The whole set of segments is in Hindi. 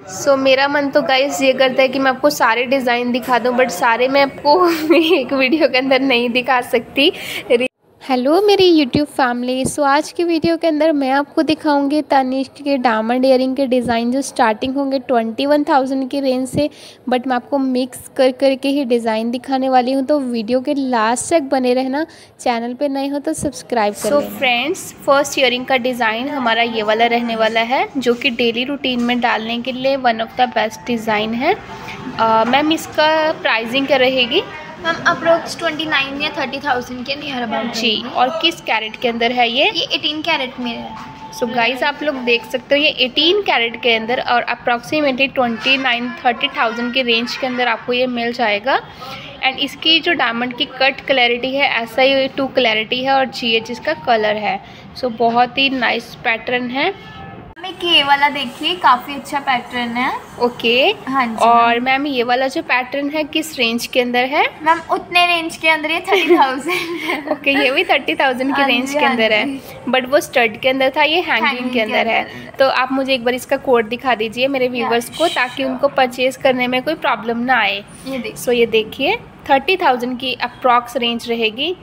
मेरा मन तो गाइस ये करता है कि मैं आपको सारे डिज़ाइन दिखा दूं, बट सारे मैं आपको एक वीडियो के अंदर नहीं दिखा सकती। हेलो मेरी यूट्यूब फैमिली। आज की वीडियो के अंदर मैं आपको दिखाऊंगी तनिष्क के डायमंड इयरिंग के डिज़ाइन जो स्टार्टिंग होंगे 21,000 की रेंज से, बट मैं आपको मिक्स कर करके ही डिज़ाइन दिखाने वाली हूं। तो वीडियो के लास्ट तक बने रहना, चैनल पे नए हो तो सब्सक्राइब कर लेना। फ्रेंड्स, फर्स्ट इयरिंग का डिज़ाइन हमारा ये वाला रहने वाला है, जो कि डेली रूटीन में डालने के लिए one of the best design है। मैम इसका प्राइसिंग क्या रहेगी? मैम अप्रोक्स 29 या 30,000 के नियर अबाउट जी। और किस कैरेट के अंदर है ये? 18 कैरेट में है। गाइस आप लोग देख सकते हो ये 18 कैरेट के अंदर और अप्रॉक्सीमेटली 29-30,000 के रेंज के अंदर आपको ये मिल जाएगा। एंड इसकी जो डायमंड की कट क्लैरिटी है, ऐसा ही 2 क्लैरिटी है और GH इसका कलर है। बहुत ही नाइस पैटर्न है। ये वाला देखिए, काफ़ी अच्छा पैटर्न है। ओके। हाँ जी। और मैम ये वाला जो पैटर्न है किस रेंज के अंदर है? मैम उतने रेंज के अंदर, ये 30,000। ओके, ये भी 30,000 की रेंज के अंदर है, बट वो स्टड के अंदर था, ये हैंगिंग के अंदर है। तो आप मुझे एक बार इसका कोड दिखा दीजिए मेरे व्यूवर्स को, ताकि उनको परचेज करने में कोई प्रॉब्लम ना आए। ये देखिए 30,000 की अप्रॉक्स रेंज रहेगी।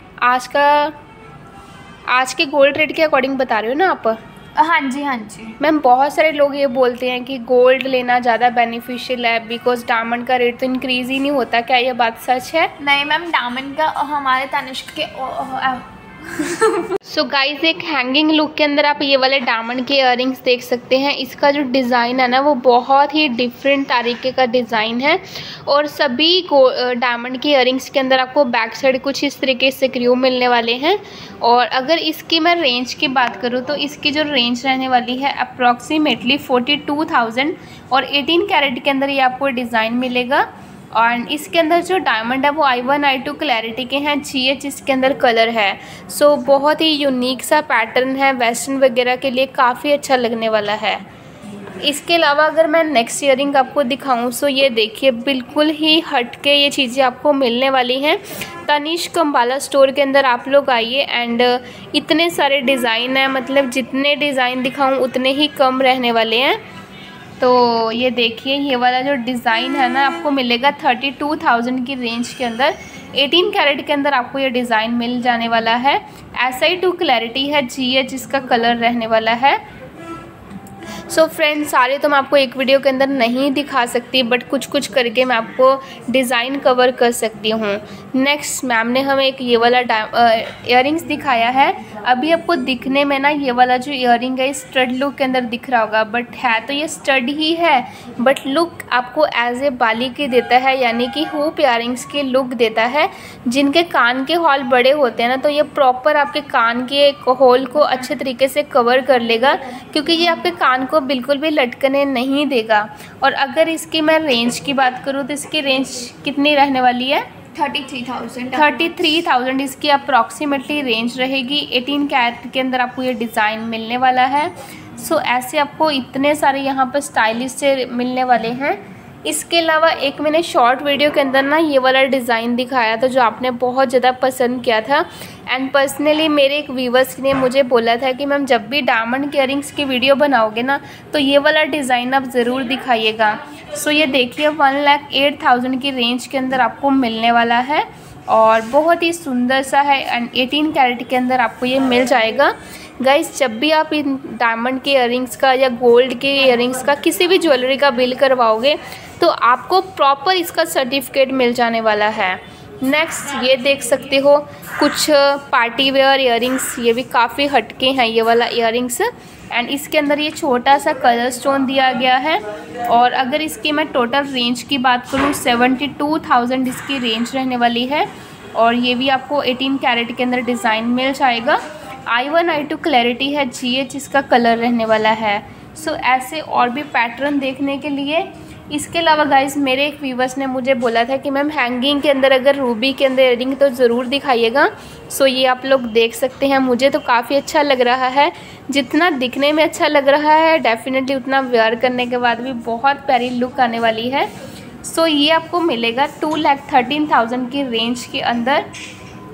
आज के गोल्ड रेट के अकॉर्डिंग बता रहे हो ना आप? हाँ जी, हाँ जी मैम। बहुत सारे लोग ये बोलते हैं कि गोल्ड लेना ज़्यादा बेनिफिशियल है बिकॉज डायमंड का रेट तो इंक्रीज़ ही नहीं होता, क्या ये बात सच है? नहीं मैम, डायमंड का हमारे तनिष्क के गाइज एक हैंगिंग लुक के अंदर आप ये वाले डायमंड के इयररिंग्स देख सकते हैं। इसका जो डिज़ाइन है ना वो बहुत ही डिफरेंट तरीके का डिज़ाइन है और सभी डायमंड के इयररिंग्स के अंदर आपको बैक साइड कुछ इस तरीके से क्रू मिलने वाले हैं। और अगर इसकी मैं रेंज की बात करूँ तो इसकी जो रेंज रहने वाली है अप्रॉक्सीमेटली 42,000 और 18 कैरेट के अंदर ये आपको डिज़ाइन मिलेगा। और इसके अंदर जो डायमंड है वो I1 I2 क्लैरिटी के हैं, GH इसके अंदर कलर है। बहुत ही यूनिक सा पैटर्न है, वेस्टर्न वगैरह के लिए काफ़ी अच्छा लगने वाला है। इसके अलावा अगर मैं नेक्स्ट इयरिंग आपको दिखाऊं ये देखिए, बिल्कुल ही हटके ये चीज़ें आपको मिलने वाली हैं। तनिष्क अंबाला स्टोर के अंदर आप लोग आइए एंड इतने सारे डिज़ाइन हैं, मतलब जितने डिज़ाइन दिखाऊँ उतने ही कम रहने वाले हैं। तो ये देखिए, ये वाला जो डिज़ाइन है ना आपको मिलेगा 32,000 की रेंज के अंदर। 18 कैरेट के अंदर आपको ये डिज़ाइन मिल जाने वाला है। SI2 क्लैरिटी है, GH इसका कलर रहने वाला है। फ्रेंड्स, सारे तो मैं आपको एक वीडियो के अंदर नहीं दिखा सकती, बट कुछ कुछ करके मैं आपको डिज़ाइन कवर कर सकती हूँ। नेक्स्ट मैम ने हमें एक ये वाला इयररिंग्स दिखाया है। अभी आपको दिखने में ना ये वाला जो इयररिंग है स्टड लुक के अंदर दिख रहा होगा, बट है तो ये स्टड ही है, बट लुक आपको एज ए बाली की देता है, यानी कि हुप इयररिंग्स की लुक देता है। जिनके कान के हॉल बड़े होते हैं ना, तो ये प्रॉपर आपके कान के होल को अच्छे तरीके से कवर कर लेगा, क्योंकि ये आपके कान को बिल्कुल भी लटकने नहीं देगा। और अगर इसकी मैं रेंज की बात करूँ तो इसकी रेंज कितनी रहने वाली है? 33,000 इसकी अप्रॉक्सीमेटली रेंज रहेगी। 18 कैरेट के अंदर आपको ये डिज़ाइन मिलने वाला है। ऐसे आपको इतने सारे यहाँ पर स्टाइलिश से मिलने वाले हैं। इसके अलावा एक मैंने शॉर्ट वीडियो के अंदर ना ये वाला डिज़ाइन दिखाया था जो आपने बहुत ज़्यादा पसंद किया था। एंड पर्सनली मेरे एक व्यूवर्स ने मुझे बोला था कि मैम जब भी डायमंड के इयररिंग्स की वीडियो बनाओगे ना तो ये वाला डिज़ाइन आप ज़रूर दिखाइएगा। ये देखिए 1,08,000 की रेंज के अंदर आपको मिलने वाला है और बहुत ही सुंदर सा है। एंड 18 कैरेट के अंदर आपको ये मिल जाएगा। गाइस, जब भी आप इन डायमंड के इयररिंग्स का या गोल्ड के इयररिंग्स का किसी भी ज्वेलरी का बिल करवाओगे तो आपको प्रॉपर इसका सर्टिफिकेट मिल जाने वाला है। नेक्स्ट ये देख सकते हो कुछ पार्टी वेयर इयररिंग्स, ये भी काफ़ी हटके हैं ये वाला इयररिंग्स। एंड इसके अंदर ये छोटा सा कलर स्टोन दिया गया है। और अगर इसकी मैं टोटल रेंज की बात करूँ 72,000 इसकी रेंज रहने वाली है। और ये भी आपको 18 कैरेट के अंदर डिज़ाइन मिल जाएगा। I1 I2 क्लैरिटी है, GH इसका कलर रहने वाला है। ऐसे और भी पैटर्न देखने के लिए। इसके अलावा गाइस मेरे एक व्यूवर्स ने मुझे बोला था कि मैम हैंगिंग के अंदर अगर रूबी के अंदर इयररिंग तो ज़रूर दिखाइएगा। ये आप लोग देख सकते हैं, मुझे तो काफ़ी अच्छा लग रहा है। जितना दिखने में अच्छा लग रहा है डेफिनेटली उतना वेयर करने के बाद भी बहुत प्यारी लुक आने वाली है। ये आपको मिलेगा 2,13,000 की रेंज के अंदर।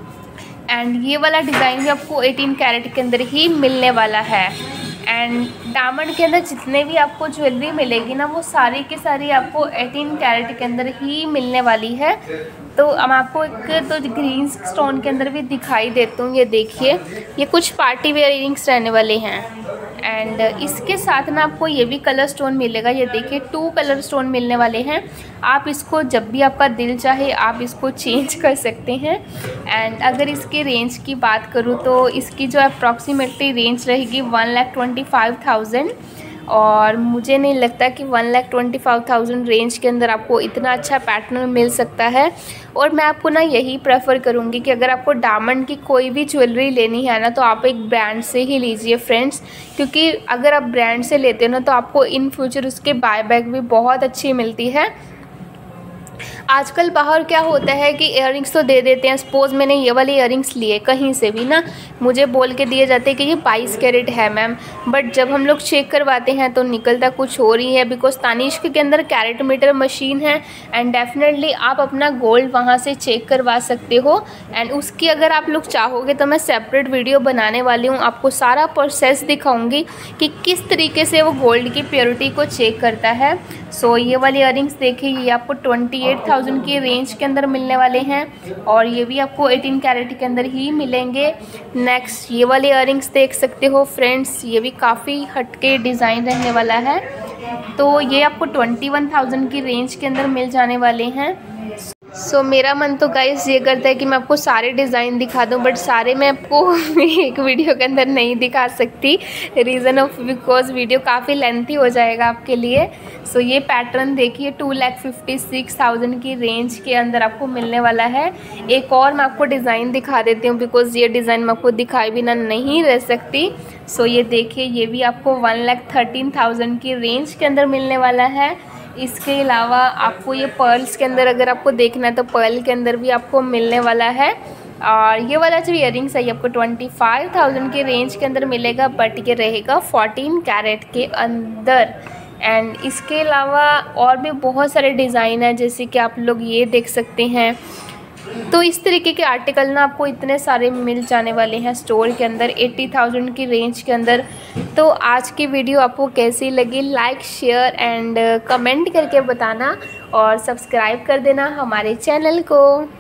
एंड ये वाला डिज़ाइन भी आपको 18 कैरेट के अंदर ही मिलने वाला है। एंड डायमंड के अंदर जितने भी आपको ज्वेलरी मिलेगी ना, वो सारी की सारी आपको 18 कैरेट के अंदर ही मिलने वाली है। तो अब आपको एक तो ग्रीन स्टोन के अंदर भी दिखाई देता हूँ। ये देखिए, ये कुछ पार्टी वेयर इयरिंग्स रहने वाले हैं। एंड इसके साथ ना आपको ये भी कलर स्टोन मिलेगा। ये देखिए 2 कलर स्टोन मिलने वाले हैं। आप इसको जब भी आपका दिल चाहे आप इसको चेंज कर सकते हैं। एंड अगर इसके रेंज की बात करूँ तो इसकी जो अप्रॉक्सीमेटली रेंज रहेगी 1,25,000, और मुझे नहीं लगता कि 1,25,000 रेंज के अंदर आपको इतना अच्छा पैटर्न मिल सकता है। और मैं आपको ना यही प्रेफर करूँगी कि अगर आपको डायमंड की कोई भी ज्वेलरी लेनी है ना, तो आप एक ब्रांड से ही लीजिए फ्रेंड्स, क्योंकि अगर आप ब्रांड से लेते हो ना तो आपको इन फ्यूचर उसके बायबैक भी बहुत अच्छी मिलती है। आजकल बाहर क्या होता है कि इयररिंग्स तो दे देते हैं। सपोज़ मैंने ये वाले इयररिंग्स लिए कहीं से भी ना, मुझे बोल के दिए जाते हैं कि ये 22 कैरेट है मैम, बट जब हम लोग चेक करवाते हैं तो निकलता कुछ हो रही है। बिकॉज तानिष्क के अंदर कैरेट मीटर मशीन है एंड डेफिनेटली आप अपना गोल्ड वहाँ से चेक करवा सकते हो। एंड उसकी अगर आप लोग चाहोगे तो मैं सेपरेट वीडियो बनाने वाली हूँ, आपको सारा प्रोसेस दिखाऊँगी कि किस तरीके से वो गोल्ड की प्योरिटी को चेक करता है। सो ये वाले इयररिंग्स देखिए, ये आपको 28,000 की रेंज के अंदर मिलने वाले हैं और ये भी आपको 18 कैरेट के अंदर ही मिलेंगे। नेक्स्ट ये वाले इयररिंग्स देख सकते हो फ्रेंड्स, ये भी काफ़ी हटके डिज़ाइन रहने वाला है। तो ये आपको 21,000 की रेंज के अंदर मिल जाने वाले हैं। सो मेरा मन तो गाइस ये करता है कि मैं आपको सारे डिज़ाइन दिखा दूं, बट सारे मैं आपको एक वीडियो के अंदर नहीं दिखा सकती, रीज़न ऑफ बिकॉज वीडियो काफ़ी लेंथी हो जाएगा आपके लिए। सो ये पैटर्न देखिए 2,56,000 की रेंज के अंदर आपको मिलने वाला है। एक और मैं आपको डिज़ाइन दिखा देती हूँ, बिकॉज ये डिज़ाइन मैं आपको दिखाई बिना नहीं रह सकती। सो ये देखिए, ये भी आपको 1,13,000 की रेंज के अंदर मिलने वाला है। इसके अलावा आपको ये पर्ल्स के अंदर अगर आपको देखना है तो पर्ल के अंदर भी आपको मिलने वाला है। और ये वाला जो इयररिंग्स है ये आपको 25,000 के रेंज के अंदर मिलेगा, बट ये रहेगा 14 कैरेट के अंदर। एंड इसके अलावा और भी बहुत सारे डिज़ाइन हैं, जैसे कि आप लोग ये देख सकते हैं। तो इस तरीके के आर्टिकल ना आपको इतने सारे मिल जाने वाले हैं स्टोर के अंदर 80,000 की रेंज के अंदर। तो आज की वीडियो आपको कैसी लगी, लाइक शेयर एंड कमेंट करके बताना और सब्सक्राइब कर देना हमारे चैनल को।